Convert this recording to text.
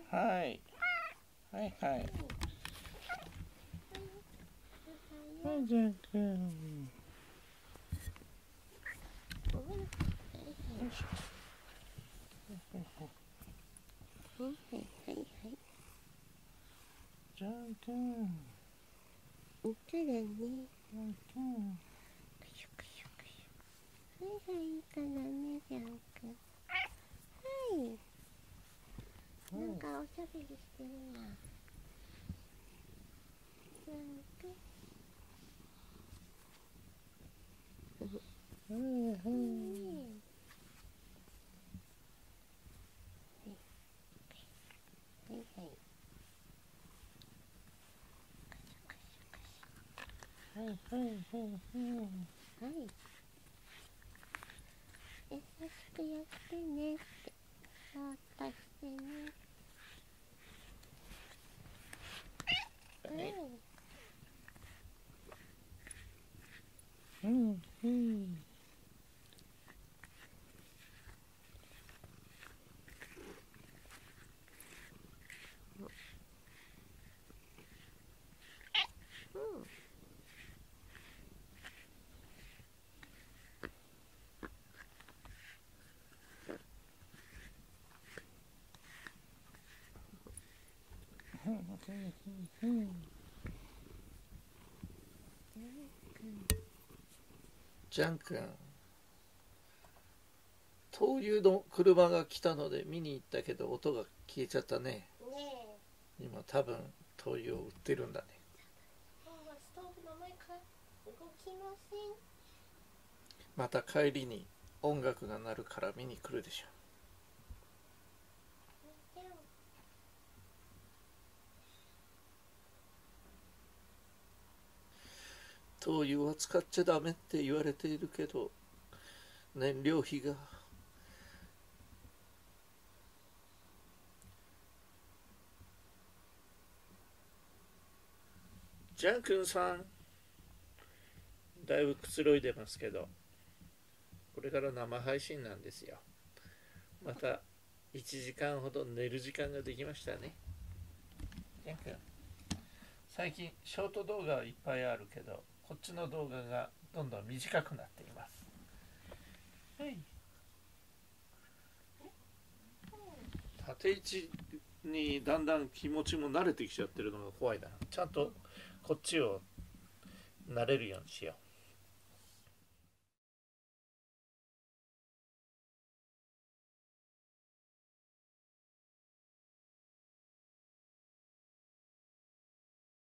はい。はいはい。はい、ジャン君。よいしょ。 はいはいはいはい。 ジャン君。 いたらね。 ジャン君。 くしゅくしゅくしゅ。はいはい、いいかなね、ジャン君。はい。なんかおしゃべりしてるな。ジャン君。 うんうん。 はいはい。 はいはいはいはい。 はい。優しくやってねって。そーっとしてね。 うんうん。ジャン君、灯油の車が来たので見に行ったけど音が消えちゃったね。今多分灯油を売ってるんだね。 今日はストーブの前から動きません。 また帰りに音楽が鳴るから見に来るでしょう。灯油は使っちゃダメって言われているけど、燃料費が。ジャン君さん、だいぶくつろいでますけど、これから生配信なんですよ。また1時間ほど寝る時間ができましたね。ジャン君、最近ショート動画はいっぱいあるけど、こっちの動画がどんどん短くなっています。はい。縦位置にだんだん気持ちも慣れてきちゃってるのが怖いな。ちゃんとこっちを慣れるようにしよう。